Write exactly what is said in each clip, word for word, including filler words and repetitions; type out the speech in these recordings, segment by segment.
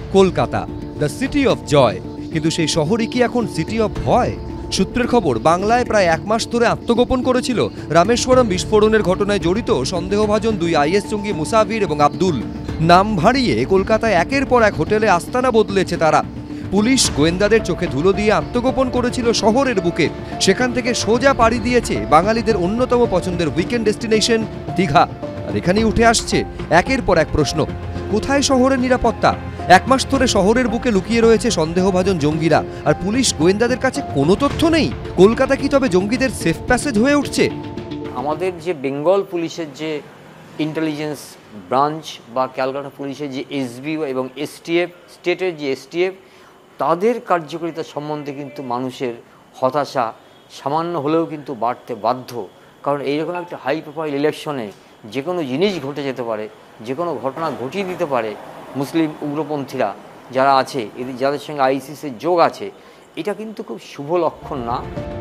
Kolkata, the city of joy. কিন্তু সেই শহরই কি এখন সিটি অফ ভয়? সূত্রের খবর, বাংলায় প্রায় এক মাস ধরে আত্মগোপন করেছিল রামেশ্বরম বিস্ফোরণের ঘটনায় জড়িত সন্দেহভাজন দুই আইএস জঙ্গি মুসাফির এবং আব্দুল। নাম ভাড়িয়ে কলকাতায় একের পর এক হোটেলে আস্তানা বদলেছে তারা। পুলিশ গোয়েন্দাদের চোখে ধুলো দিয়ে আত্মগোপন করেছিল শহরের বুকে। সেখান থেকে সোজা পাড়ি দিয়েছে বাঙালিদের অন্যতম পছন্দের উইকেন্ড ডেস্টিনেশন দীঘা। আর এখানেই উঠে আসছে একের পর এক প্রশ্ন, কোথায় শহরের নিরাপত্তা? এক মাস ধরে শহরের বুকে লুকিয়ে রয়েছে সন্দেহভাজন জঙ্গিরা, আর পুলিশ গোয়েন্দাদের কাছে কোনো তথ্য নেই। কলকাতা কি তবে জঙ্গিদের সেফ প্যাসেজ হয়ে উঠছে? আমাদের যে বেঙ্গল পুলিশের যে ইন্টেলিজেন্স ব্রাঞ্চ বা ক্যালকাটা পুলিশের যে এসবি এবং এসটিএফ, স্টেটের যে এসটিএফ, তাদের কার্যকারিতা সম্বন্ধে কিন্তু মানুষের হতাশা সামান্য হলেও কিন্তু বাড়তে বাধ্য। কারণ এইরকম একটা হাই প্রোফাইল ইলেকশনে যে কোনো জিনিস ঘটে যেতে পারে, যে কোনো ঘটনা ঘটিয়ে দিতে পারে। মুসলিম উগ্রপন্থীরা যারা আছে, এদের যাদের সঙ্গে আইসিসের যোগ আছে, এটা কিন্তু খুব শুভ লক্ষণ না।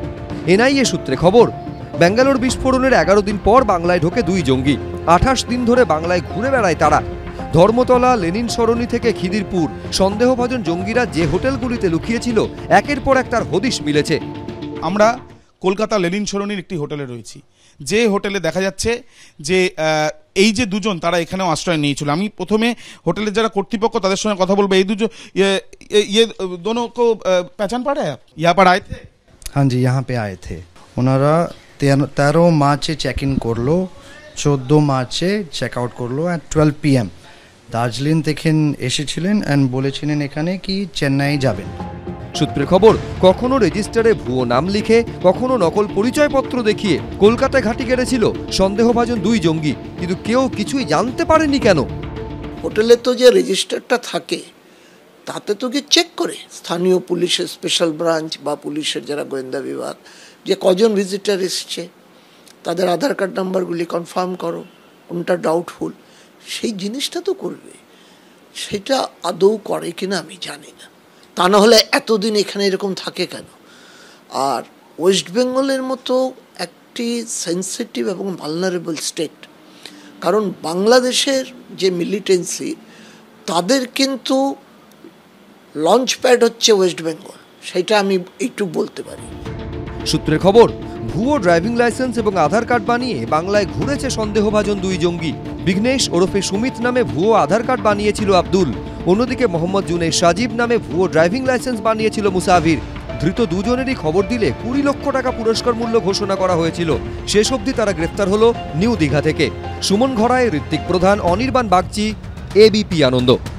এনআইএ সূত্রে খবর, ব্যাঙ্গালোর বিস্ফোরণের এগারো দিন পর বাংলায় ঢোকে দুই জঙ্গি। আঠাশ দিন ধরে বাংলায় ঘুরে বেড়ায় তারা। ধর্মতলা, লেনিন সরণি থেকে খিদিরপুর সন্দেহভাজন জঙ্গিরা যে হোটেলগুলিতে লুকিয়েছিল, একের পর এক তার হদিশ মিলেছে। আমরা কলকাতা লেনিন সরণির একটি হোটেলে রয়েছি, যে হোটেলে দেখা যাচ্ছে যে এই যে দুজন তারা এখানেও আশ্রয় নিয়েছিল। আমি প্রথমে হোটেলের যারা কর্তৃপক্ষ তাদের সঙ্গে কথা বলবো। এই দুজন ये दोनों को पहचान पा रहे हैं आप? यहाँ पर आए थे? हाँ जी, यहाँ पे आए थे। ওনারা তেরো মার্চে চেক ইন করলো, চোদ্দো মার্চে চেক আউট করলো at twelve P M. Darjeeling থেকে এসেছিলেন অ্যান্ড বলেছিলেন এখানে কি চেন্নাই যাবেন। সূত্রের খবর, কখনো রেজিস্টারে ভুয়ো নাম লিখে, কখনো নকল পরিচয়পত্র দেখিয়ে কলকাতায় ঘাঁটি গেড়েছিল সন্দেহভাজন দুই জঙ্গি। কিন্তু কেউ কিছুই জানতে পারেনি কেন। হোটেলে তো যে রেজিস্টারটা থাকে তাতে তো গিয়ে চেক করে স্থানীয় পুলিশের স্পেশাল ব্রাঞ্চ বা পুলিশের যারা গোয়েন্দা বিভাগ, যে কজন ভিজিটার এসছে তাদের আধার কার্ড নাম্বারগুলি কনফার্ম করো, কোনটা ডাউটফুল, সেই জিনিসটা তো করবে। সেটা আদৌ করে কিনা আমি জানি না। তা না হলে এতদিন এখানে এরকম থাকে কেন? আর ওয়েস্ট বেঙ্গলের মতো একটি সেন্সিটিভ এবং ভালনারেবল স্টেট, কারণ বাংলাদেশের যে মিলিটেন্সি তাদের কিন্তু লঞ্চ প্যাড হচ্ছে ওয়েস্ট বেঙ্গল, সেটা আমি একটু বলতে পারি। সূত্রের খবর, ভুয়ো ড্রাইভিং লাইসেন্স এবং আধার কার্ড বানিয়ে বাংলায় ঘুরেছে সন্দেহভাজন দুই জঙ্গি। বিঘ্নেশ ওরফে সুমিত নামে ভুয়ো আধার কার্ড বানিয়েছিল আব্দুল। অন্যদিকে মোহাম্মদ জুনেশ সাজিব নামে ভুয়ো ড্রাইভিং লাইসেন্স বানিয়েছিল মুসাফির। ধৃত দুজনেরই খবর দিলে কুড়ি লক্ষ টাকা পুরস্কার মূল্য ঘোষণা করা হয়েছিল। শেষ অবধি তারা গ্রেফতার হলো নিউ দীঘা থেকে। সুমন ঘরায়, ঋত্বিক প্রধান, অনির্বাণ বাগচি, এবিপি আনন্দ।